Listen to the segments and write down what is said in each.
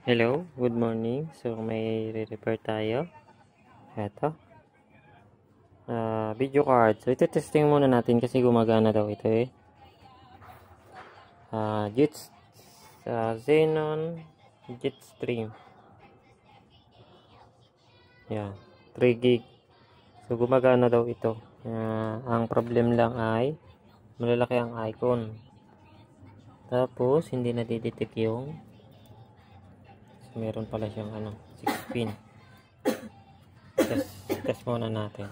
Hello, good morning. So, may re-repair tayo. Eto. Video card. So, ito testing muna natin kasi gumagana daw ito eh. Jets, Xenon Jetstream. Yan. 3 gig. So, gumagana daw ito. Ang problem lang ay malalaki ang icon. Tapos, hindi nadidetect yung meron pala siyang 6 pin. Test muna natin.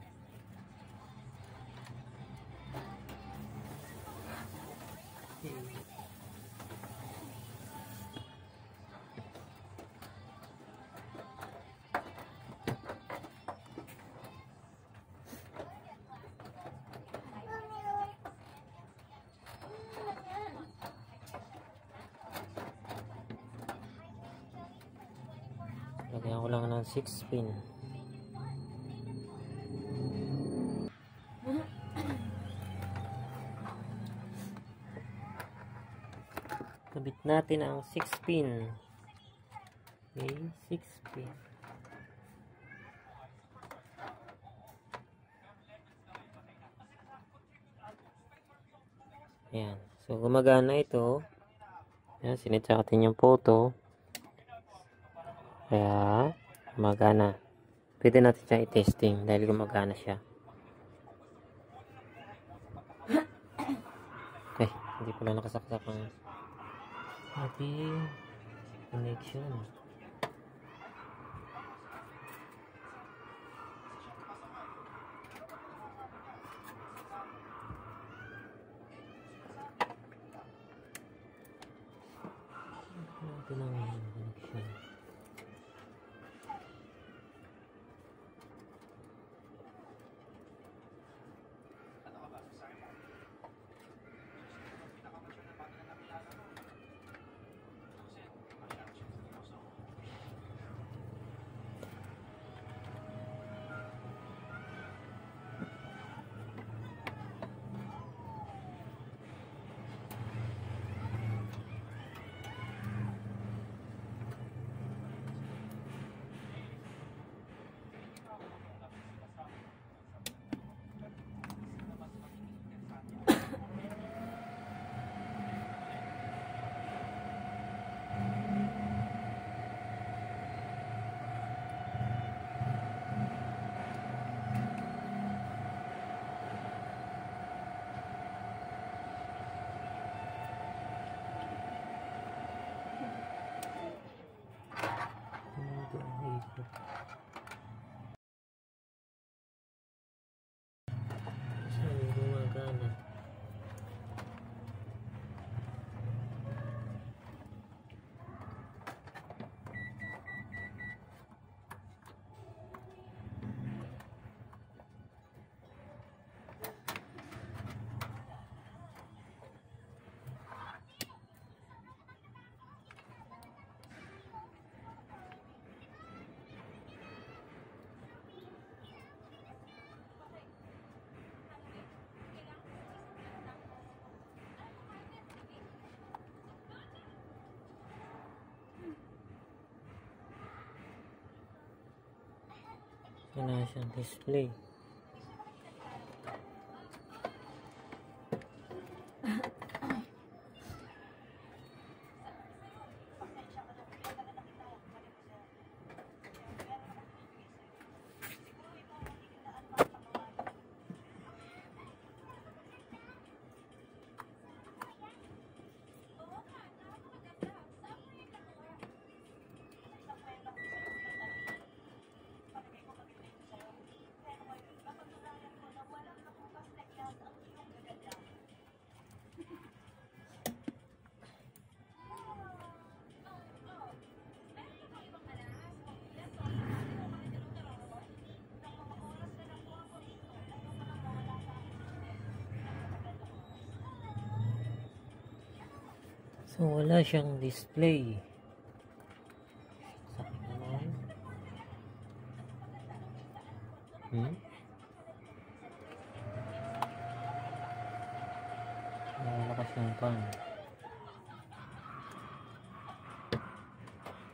Lagyan ko lang ng 6 pin. Kabit natin ang 6 pin. Okay, 6 pin. Ayan. So, gumagana ito. Ayan, sinitsa natin yung photo. Kaya, gumagana. Pwede natin siya i-testing dahil gumagana siya. Ay, hindi pala nakasaksak ang ating connection. Ito na ang connection. Wala siyang display. So, wala siyang display. Sakit naman. Malakas yung pan.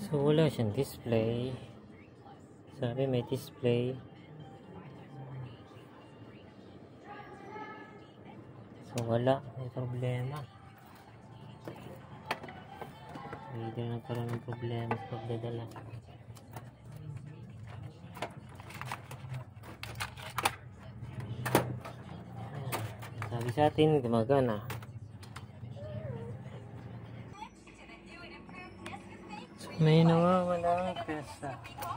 So wala siyang display. Sabi may display. So wala, may problema. Hindi na nagkaroon ng problema sa pagdadala. Sabi sa atin, gumagana. So may nawawalang pesa.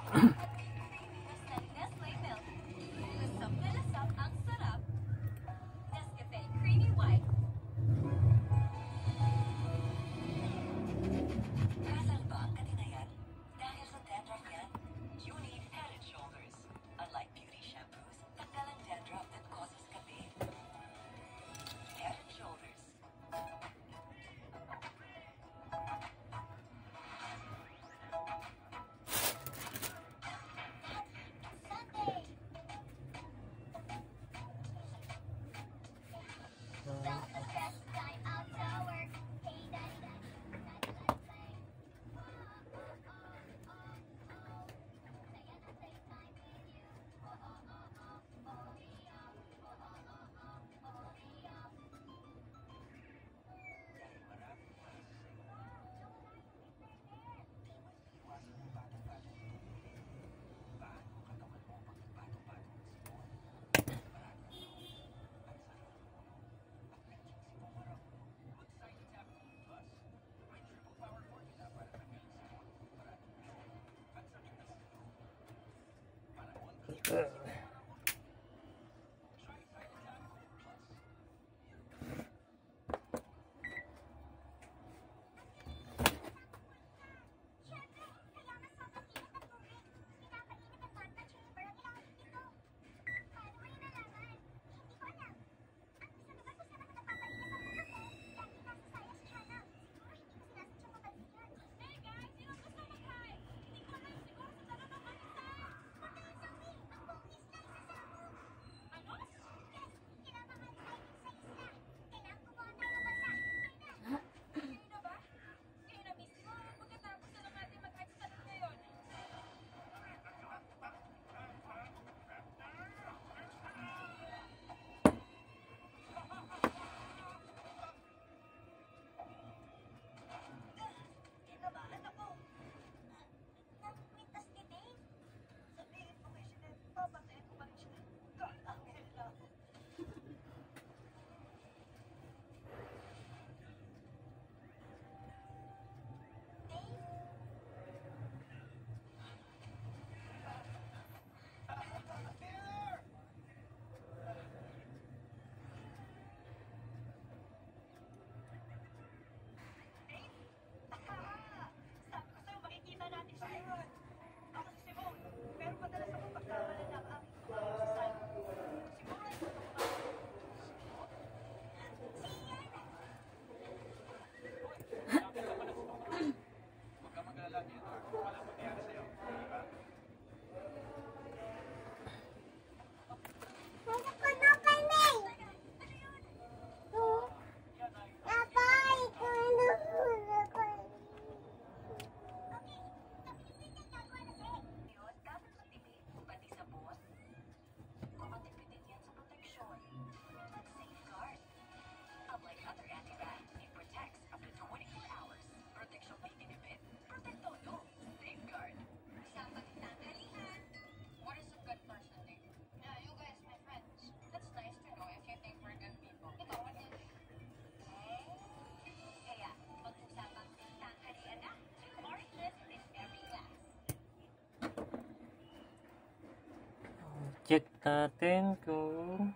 Check natin kung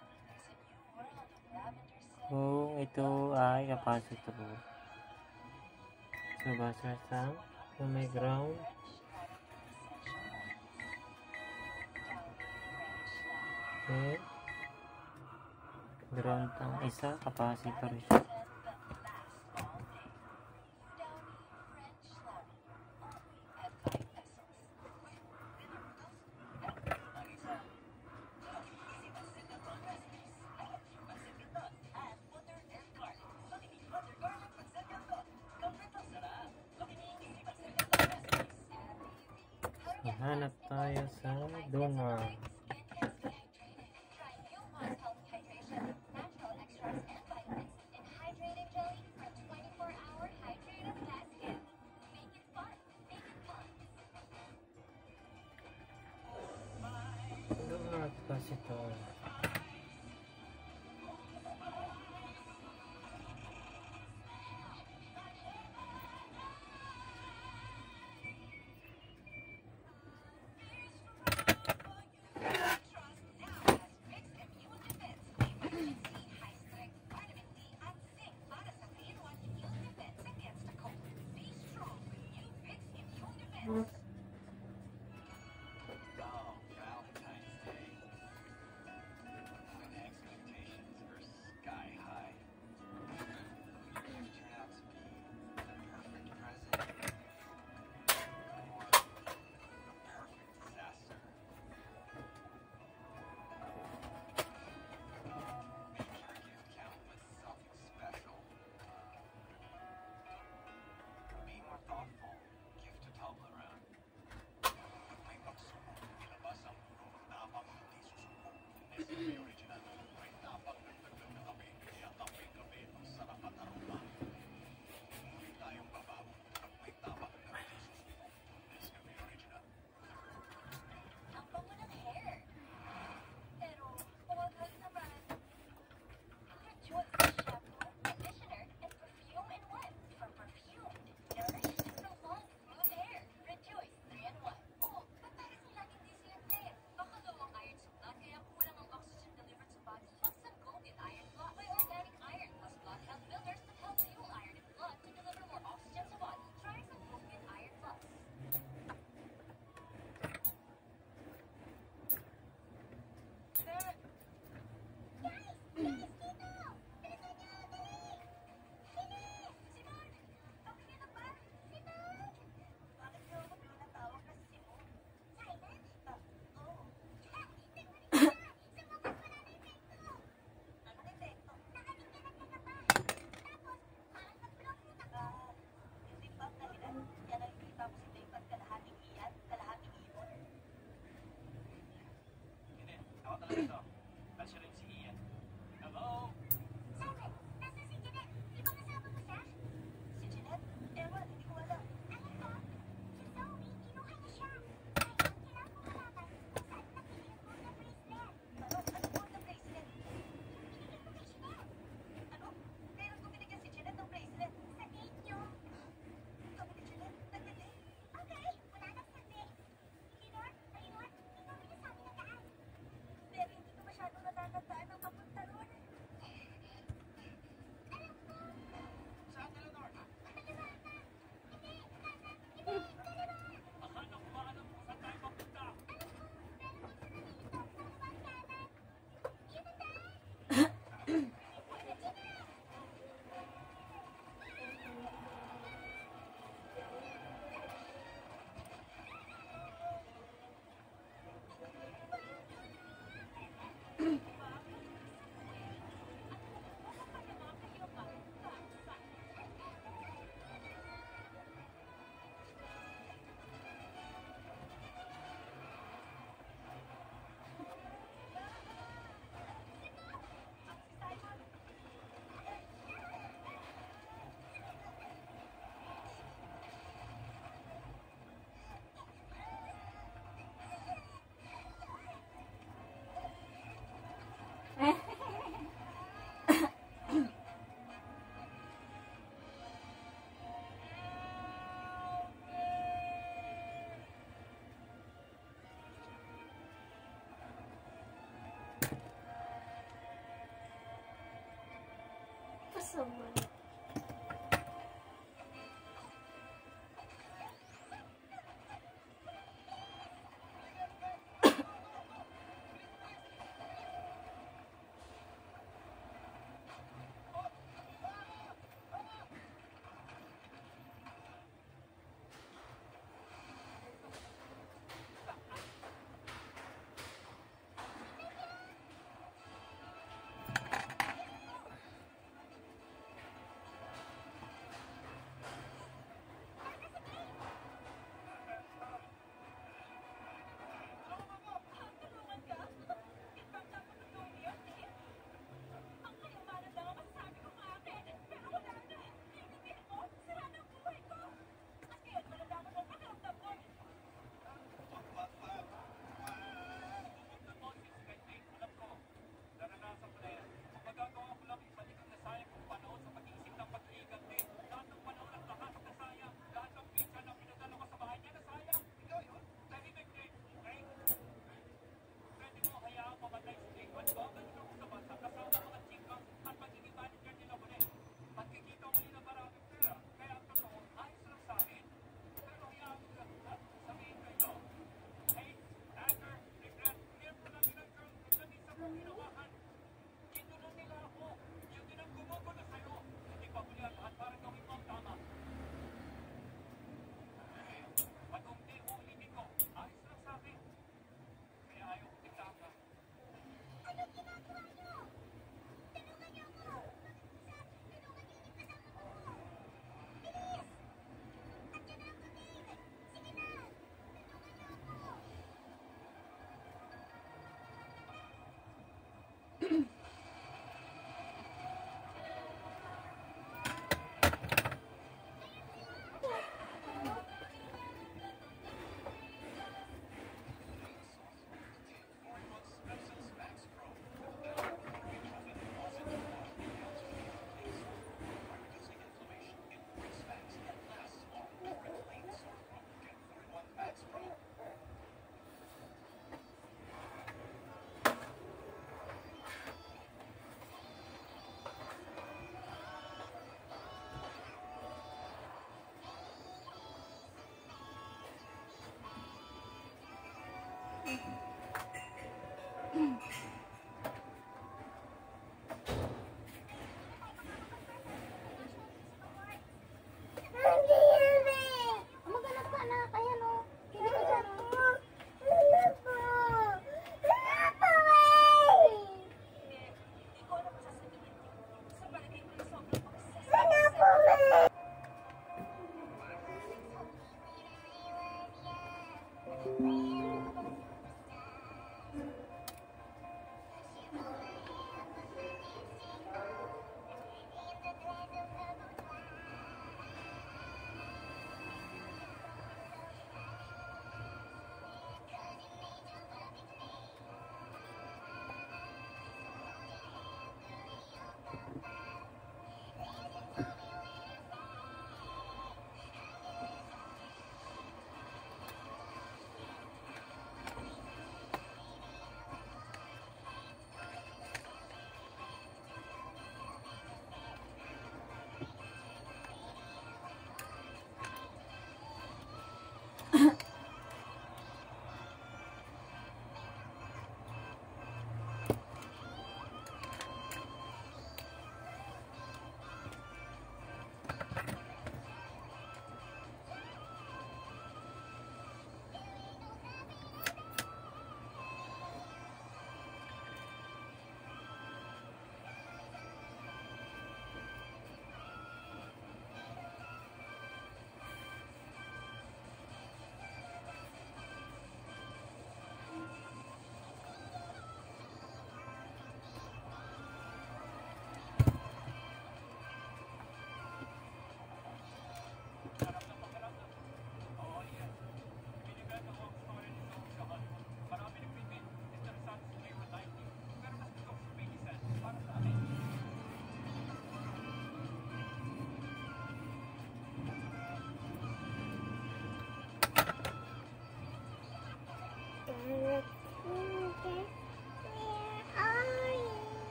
ito ay capacitor. So basa sa may ground. Okay. Ground ang isa, capacitor siya. Hanap tayo sa donor. Donor capacitor.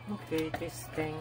Okay, testing.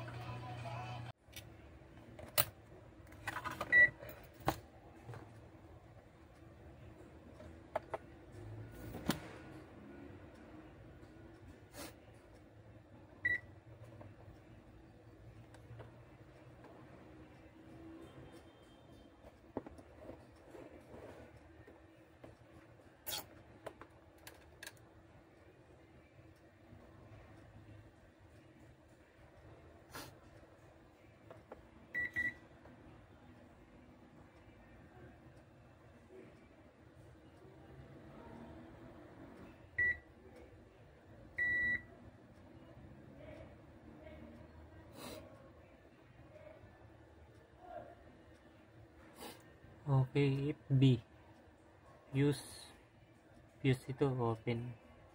Okay, if B fuse ito open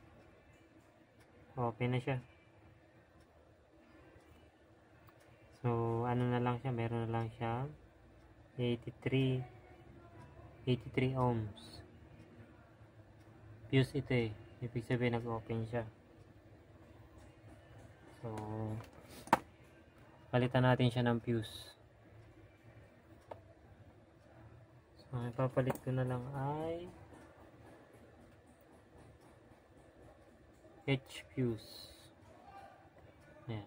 na siya. So ano na lang siya, meron na lang siya 83 ohms. Fuse ito eh, ibig sabihin nag-open siya. So palitan natin siya ng fuse. So ipapalit ko na lang ay H fuse. Ayan.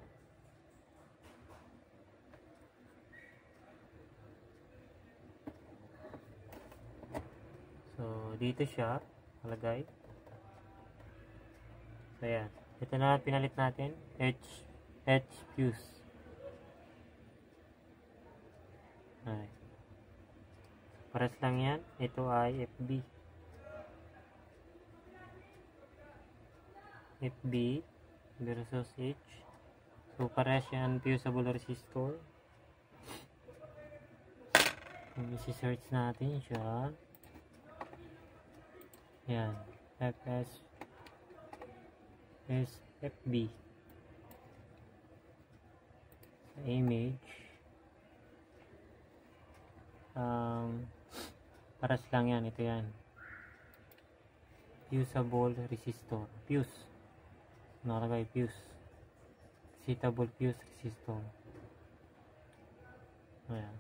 So dito siya nalagay. So ayan, ito na pinalit natin, H fuse. Ay. Pares lang yan. Ito ay FB versus H. So pares yan fusible resistor. Kung isi-search natin siya, yan, FS is FB sa image. Paras lang yan, ito yan, fusible resistor, fuse nakalagay, fuse, excitable fuse resistor. Ayan.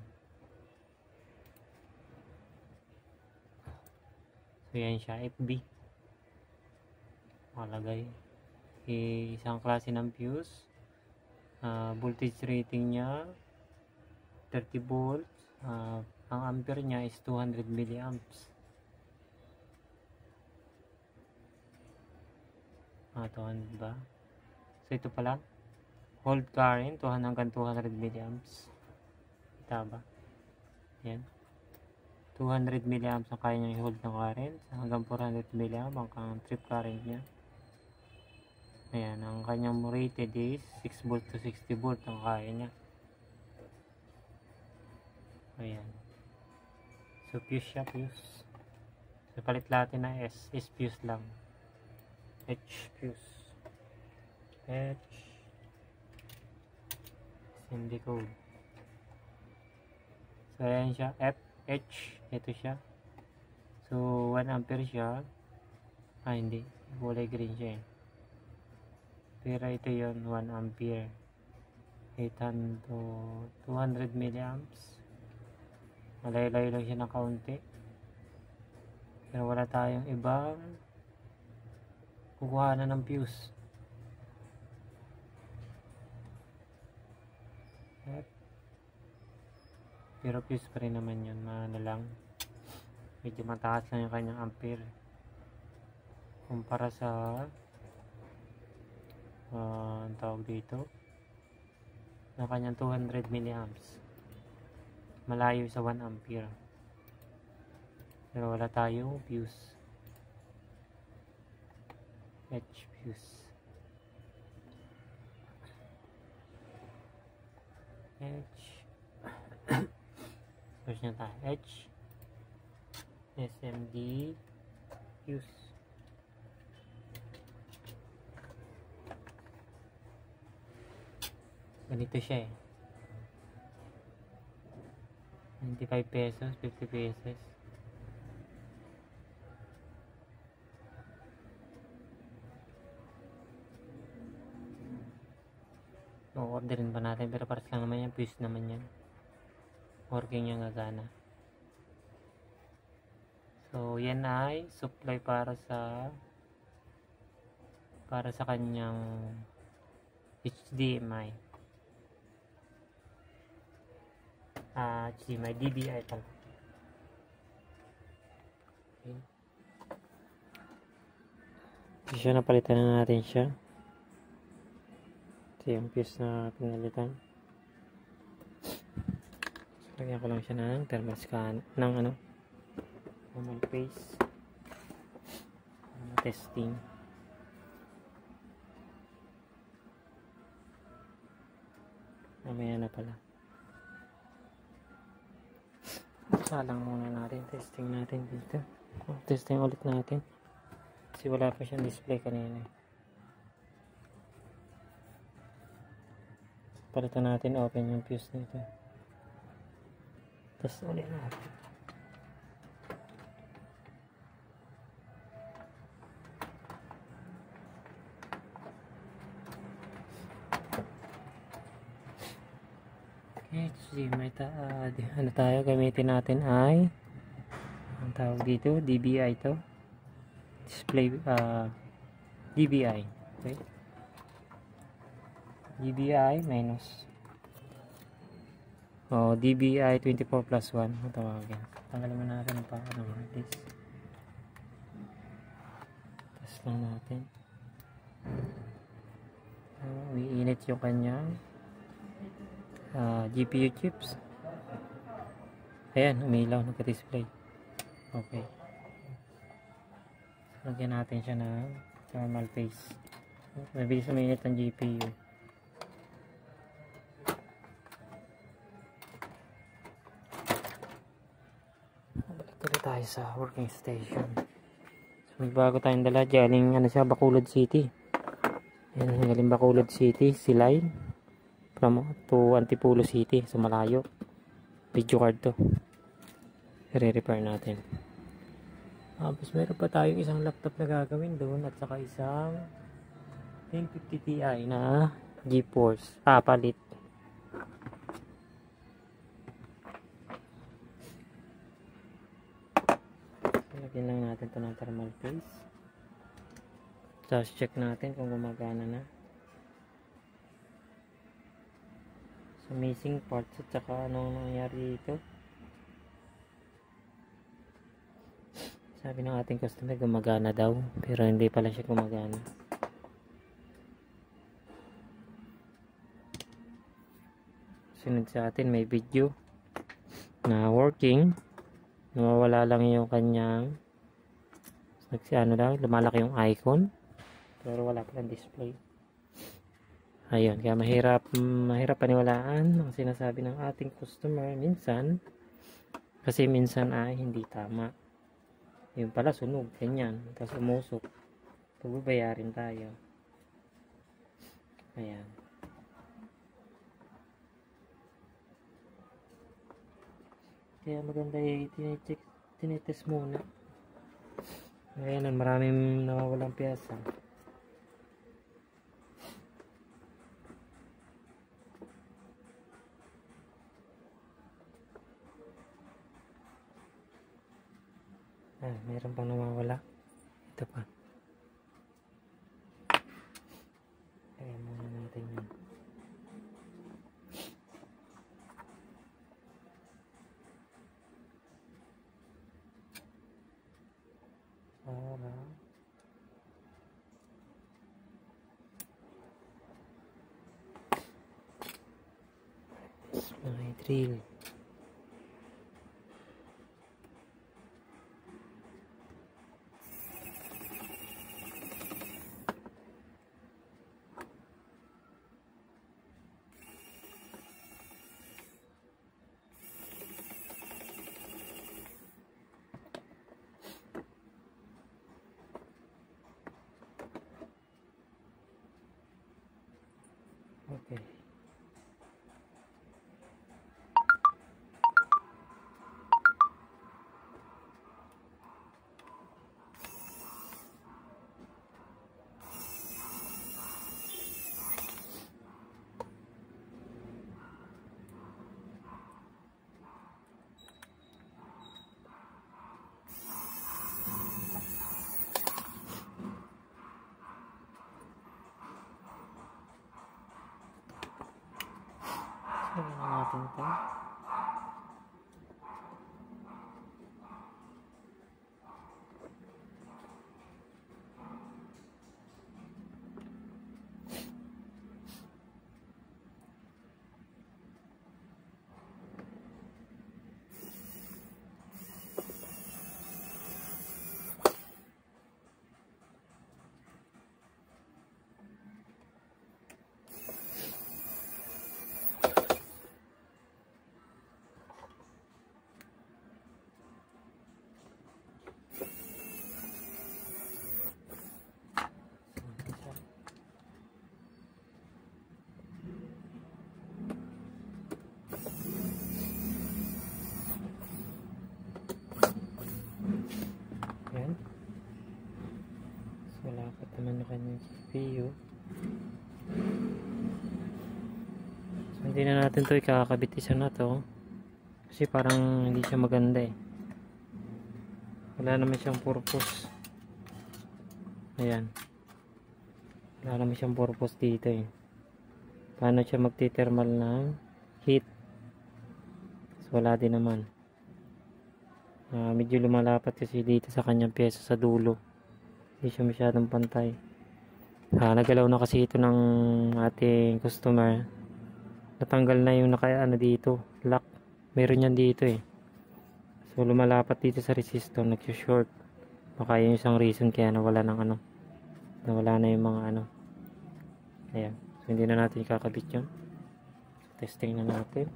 So yan siya, FB nakalagay. Isang klase ng fuse, voltage rating niya 30 volts, ang ampere niya is 200 milliamps. 200 ba? So ito pala, hold current 200 hanggang 200 milliamps. Kita ba? Yan, 200 milliamps ang kaya niya i-hold ng current, hanggang 400 milliamps ang trip current niya. Ayan, ang kanyang rated is 6 volt to 60 volt ang kaya niya. Ayan. So fuse siya, fuse. So palit natin na S is fuse lang. H fuse. H assembly code. So ayan siya, H, ito siya. So 1 ampere siya. Hindi, kulay green siya eh. Pero ito yon, 1 ampere, 800 to 200 milliamps. Malayo-layo lang siya ng kaunti, pero wala tayong ibang kukuhanan ng fuse. Pero fuse pa rin naman yun, lang, medyo mataas lang yung kanyang ampere kumpara sa ang tawag dito ng kanyang 200 milliamps. Malayo sa 1 ampere, pero wala tayong fuse. H fuse. H search na tayo, H SMD fuse. Ganito siya eh, 25 pesos, 50 pesos. O-orderin pa natin, pero pares lang naman yan, fuse naman yan. Working yung gagana. So yan ay supply para sa kanyang HDMI. HDMI DVI pala. Okay. So siya, napalitan na natin siya. Ito yung fuse na pinalitan. So, lagyan ko lang siya ng thermal scan ng thermal paste. Testing. Mamaya na pala. Salang muna natin. Testing natin dito. Testing ulit natin. Kasi wala pa siyang display kanina. Palitan natin, open yung fuse nito. Test ulit natin. Okay, may tayo gamitin natin ay ang tawag dito, DVI to. Display DVI. Okay. DVI minus DVI 24+1 ang tawagin. Tanggalin mo natin pa this. Test lang natin. Umiinit yung kanyang GPU chips. Ayan, umilaw, nagka-display. Okay. Lagyan natin siya ng thermal paste. Mabilis umiinit ang GPU. Balik ulit tayo sa working station. So, may bago tayong dala. Galing Bacolod City. Ayan, galing Bacolod City, Silay. To Antipolo City, sa malayo. Video card to. I-repair natin. Tapos meron pa tayong isang laptop na gagawin doon at saka isang 1050 Ti na GeForce. Palit. Lagyan lang natin ito ng thermal paste. Tapos check natin kung gumagana na. So, missing parts at saka anong nangyari dito. Sabi ng ating customer gumagana daw, pero hindi pala siya gumagana. Sunod sa atin may video na working, nawawala lang yung kanyang lumalaki yung icon pero wala palang display. Ayun, kaya mahirap paniwalaan ang sinasabi ng ating customer minsan, kasi minsan ay hindi tama. Yun pala sunog, ganyan, tapos umusok, pagbabayarin tayo. Ayan. Kaya maganda yung tinitest muna. Ayan, maraming nawawalang piyasa. Meron pang nawawala. Ito pa. Kaya muna natin yun. Para may drill. Okay. natin ito. Yan. So, lapat naman na kanyang CPU. So, hindi na natin ito ikakabit isa na to. Kasi parang hindi siya maganda eh. Wala naman siyang purpose. Ayan. Wala naman siyang purpose dito eh. Paano siya magti-thermal ng heat? So, wala din naman. Medyo lumalapat kasi dito sa kanyang pyesa sa dulo. Hindi siya masyadong pantay. Nagalaw na kasi ito ng ating customer. Natanggal na yung naka-ano dito, lock. Meron yan dito eh. So lumalapat dito sa resistor, nag-short. Baka yun yung isang reason kaya nawala ng ano. Nawala na yung mga ano. Ayan. So hindi na natin ikakabit yun. So, testing na natin.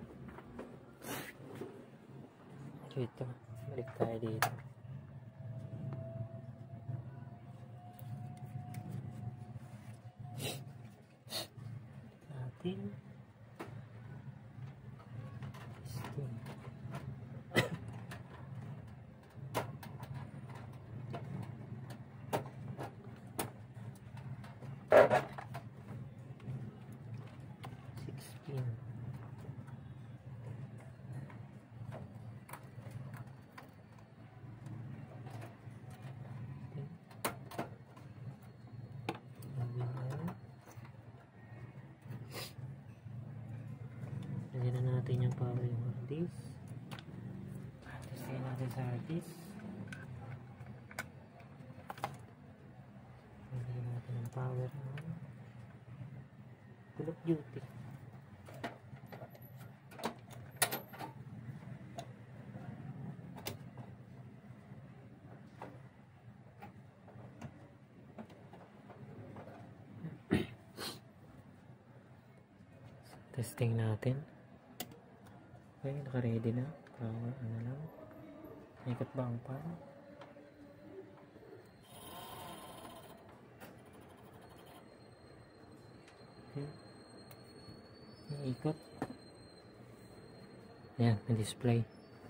Dito. Balik tayo dito. Ating testing. Lagyan na natin yung power yung hard disk. Testingin natin sa hard disk. Lagyan natin yung power ng Call of Duty. Testing natin. Okay, naka-ready na. Power, ano lang. Ikot ba ang power? Okay. Ikot. Ayan, may display.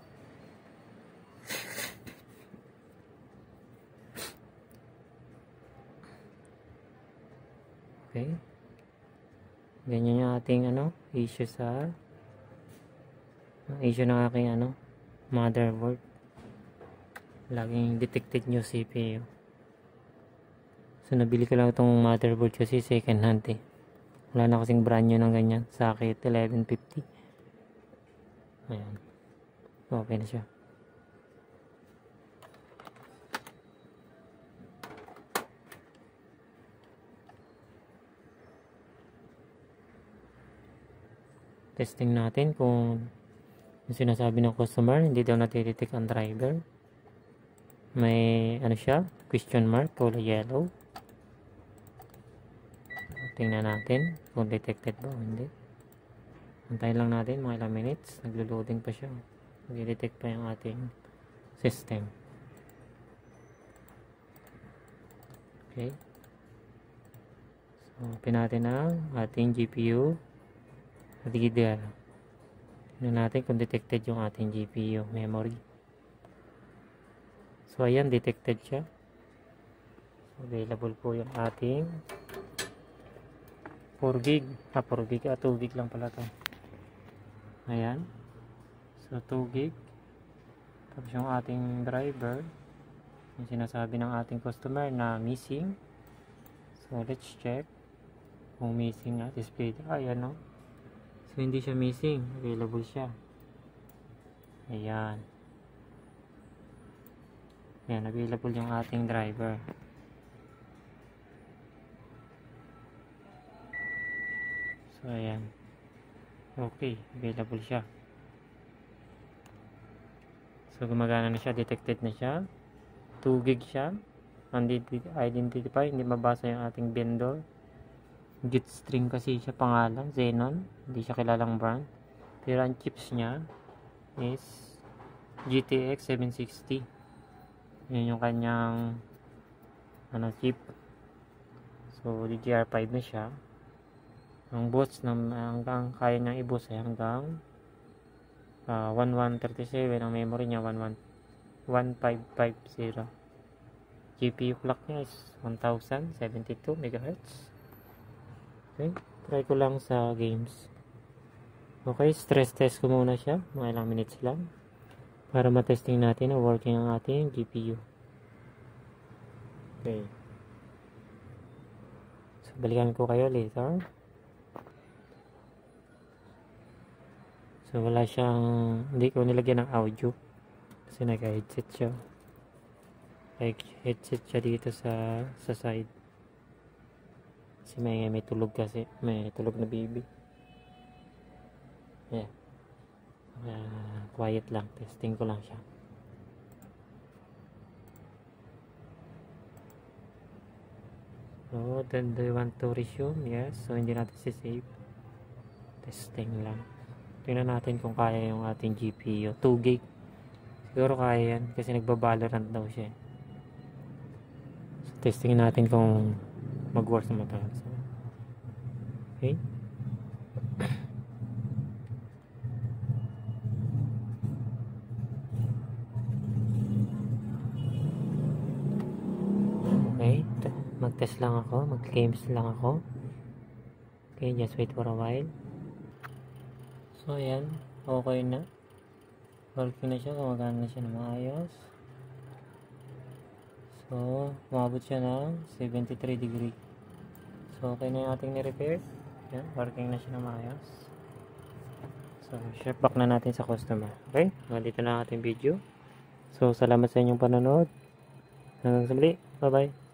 Okay. Ganyan yung ating ano, issue sa issue ng aking ano, motherboard. Laging detected nyo CPU. So nabili ko lang itong motherboard kasi second hand eh. Wala na kasing brand new ng ganyan. Sakit 1150. Ayan. Okay na siya. Testing natin kung yung sinasabi ng customer, hindi daw natidetect ang driver. May ano siya, question mark, kulay yellow. Tingnan natin kung detected ba o hindi. Antayin lang natin mga ilang minutes. Naglo-loading pa siya. Nag-detect pa yung ating system. Okay. So, open natin ang ating GPU. At DDR. Tignan natin kung detected yung ating GPU memory. So ayan, detected siya. So, available po yung ating 4 gig 2 gig lang pala to. Ayan. So 2 gig. Tapos yung ating driver, yung sinasabi ng ating customer na missing. So let's check kung missing na display. Ayan no. So, hindi siya missing. Available siya. Ayan. Ayan, available yung ating driver. So, ayan. Okay, available siya. So, gumagana na siya. Detected na siya. 2 gig siya. Identify. Hindi mabasa yung ating vendor. Jetstream kasi siya pangalan. Xenon. Hindi siya kilalang brand. Pero ang chips niya is GTX 760. Yan yung kanyang chip. So, DDR5 na siya. Ang boost hanggang kaya niyang i-boost ay hanggang 1137. Ang memory niya 1550. GPU clock niya is 1072 MHz. Okay, try ko lang sa games. Okay, stress test ko muna siya, mga ilang minutes lang para matesting natin na working ang ating GPU. Okay, so balikan ko kayo later. So wala siyang, hindi ko nilagyan ng audio kasi naka-headset siya. Like headset siya dito sa side. Kasi may tulog kasi, may tulog na baby. Yeah. Quiet lang, testing ko lang siya. So then do you want to resume? Yes. So hindi natin si-save. Testing lang. Tingnan natin kung kaya yung ating GPU. 2 gig. Siguro kaya yan kasi nagbabalorant daw siya. So testing natin kung mag-work sa matagal. So, okay. Okay. Mag-test lang ako. Mag-games lang ako. Okay. Just wait for a while. So, ayan. Okay na. Working na siya. Gumagana na siya na maayos. So, umabot siya ng 73 degree. So, okay na yung ating ni-repair. Ayan. Working na siya na maayos. So, ship back na natin sa customer. Okay? Dito na ang ating video. So, salamat sa inyong panonood. Hanggang sa muli. Bye-bye.